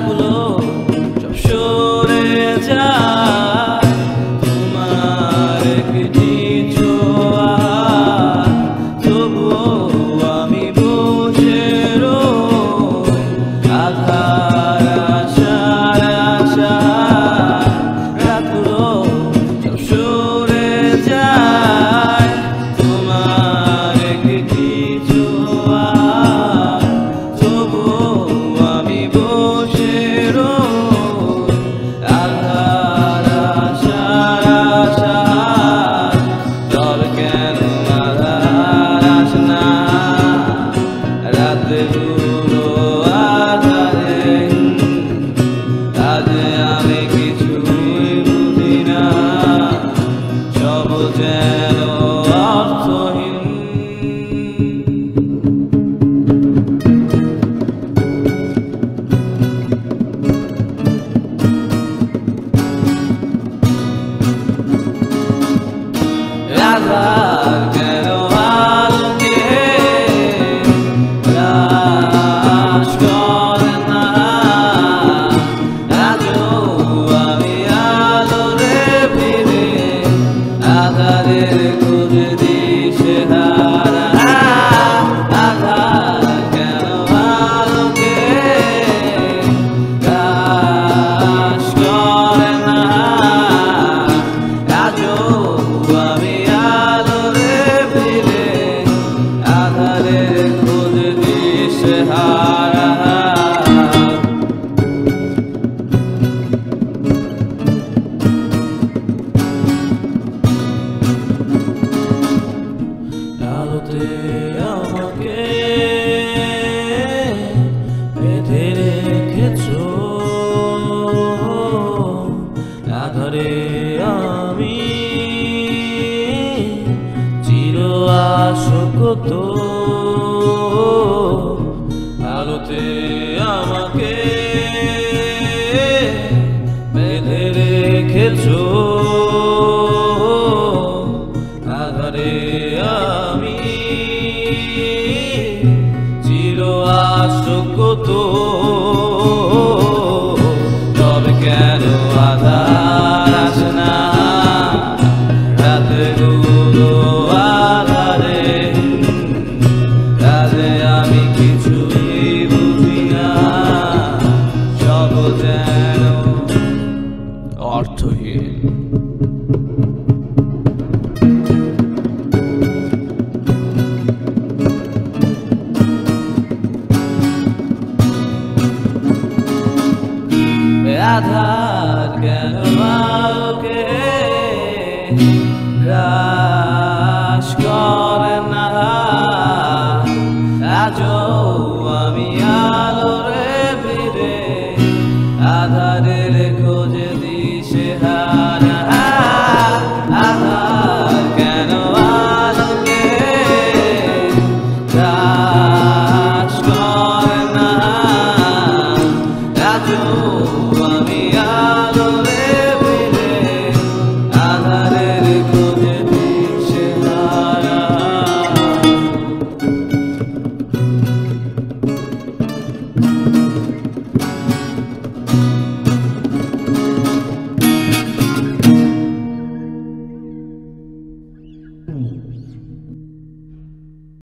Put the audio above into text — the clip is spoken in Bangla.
রাতগুলো সব সরে যায় তোমার একটি ছোঁয়া, তবুও আমি বসে রই আধার আশার আশায়। রাতগুলো সব সরে যায় তোমার একটি ছোঁয়া, তবুও আমি বসে রই আধার আশার আশায়। তোর কেন আধার আসে না রাতগুলো আধারে, আজ আমি কিছুই বুঝি না, সব যেন অর্থহীন। আধার কেন আলোকে গ্রাস করে না, আজও আমি আলোরে ফিরে আধারের খোঁজ দিশেহারা। আধার কেন আলোকে গ্রাস করে না, আজও আমি আলোরে ফিরে আধারের খোঁজ দিশেহারা। আলোতে আমাকে বেঁধে রেখেছো, আধারে আমি চির আশোকত। আলোতে আমাকে বেঁধে রেখেছো, আধারে আমি চির আশোকত।